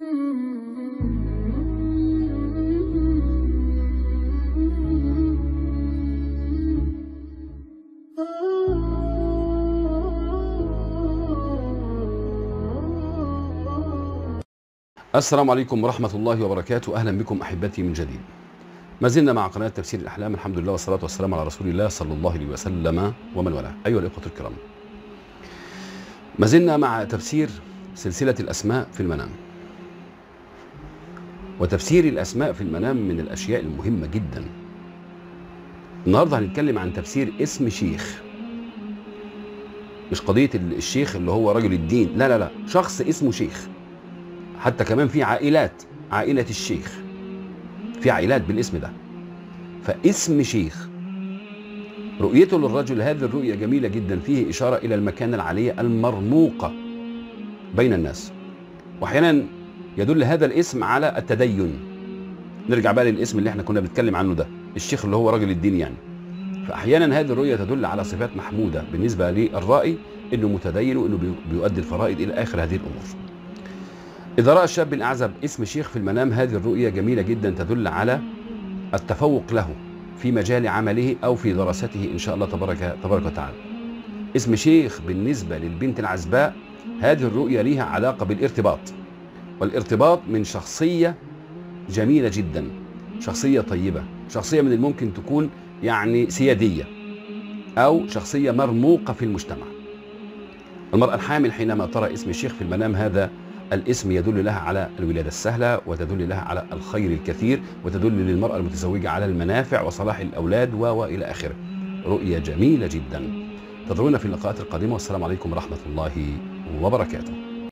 السلام عليكم ورحمة الله وبركاته. أهلا بكم أحبتي من جديد. ما زلنا مع قناة تفسير الأحلام، الحمد لله والصلاة والسلام على رسول الله صلى الله عليه وسلم ومن والاه. أيها الإخوة الكرام، ما زلنا مع تفسير سلسلة الأسماء في المنام. وتفسير الأسماء في المنام من الأشياء المهمة جدا. النهاردة هنتكلم عن تفسير اسم شيخ. مش قضية الشيخ اللي هو رجل الدين، لا لا لا، شخص اسمه شيخ. حتى كمان في عائلات، عائلة الشيخ، في عائلات بالاسم ده. فاسم شيخ رؤيته للرجل، هذه الرؤية جميلة جدا، فيه إشارة إلى المكانة العالية المرموقة بين الناس. وأحيانا يدل هذا الاسم على التدين. نرجع بقى للاسم اللي احنا كنا بنتكلم عنه ده، الشيخ اللي هو رجل الدين يعني. فأحيانا هذه الرؤية تدل على صفات محمودة بالنسبة للرائي، إنه متدين وإنه بيؤدي الفرائض إلى آخر هذه الأمور. إذا رأى الشاب الأعزب اسم شيخ في المنام، هذه الرؤية جميلة جدا، تدل على التفوق له في مجال عمله أو في دراسته إن شاء الله تبارك وتعالى. اسم شيخ بالنسبة للبنت العزباء، هذه الرؤية لها علاقة بالارتباط، والارتباط من شخصية جميلة جدا، شخصية طيبة، شخصية من الممكن تكون يعني سيادية أو شخصية مرموقة في المجتمع. المرأة الحامل حينما ترى اسم شيخ في المنام، هذا الاسم يدل لها على الولادة السهلة، وتدل لها على الخير الكثير، وتدل للمرأة المتزوجة على المنافع وصلاح الأولاد وإلى آخره. رؤية جميلة جدا. انتظرونا في اللقاءات القادمة، والسلام عليكم ورحمة الله وبركاته.